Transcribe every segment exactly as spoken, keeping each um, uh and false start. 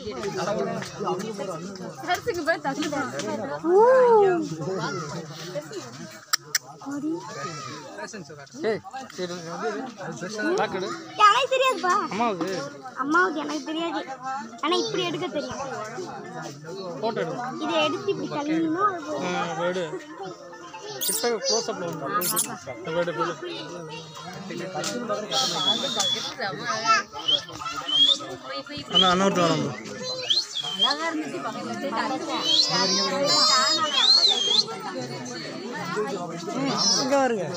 தெரியாதுப்பா அம்மாவுக்கு அம்மாவுக்கு எனக்கு தெரியாது. ஆனா இப்படி எடுக்க தெரியும். போட்டோ எடு. இதை எடுத்து இப்படி தள்ளினா எடு. கிட்ட க்ளோஸ் அப்ல வந்து எடு எடு. அண்ணா அண்ணா வந்து வரோம். அழகா இருந்துச்சு பக்கத்துல. இங்க வருங்க.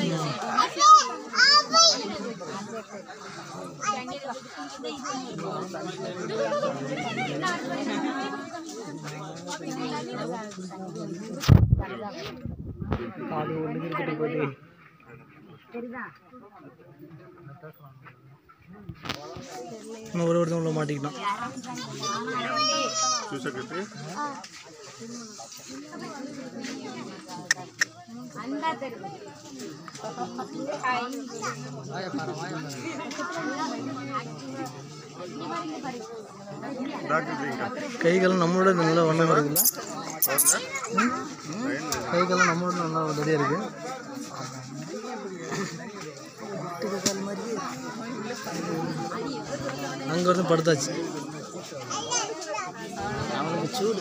ஒரு ஒருத்தவங்க உள்ள மாட்டிக்கலாம். கைகளும் நம்மளோட நல்லா வண்ணமா இருக்குல்ல. கைகளும் நம்மளோட நல்லா ரெடியா இருக்கு. அங்க வந்து படுத்தாச்சு. அவனுக்கு சூடு.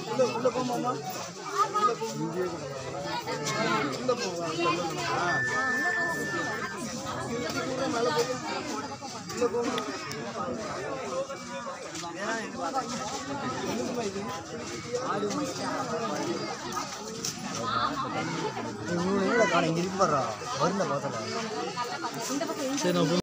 சரி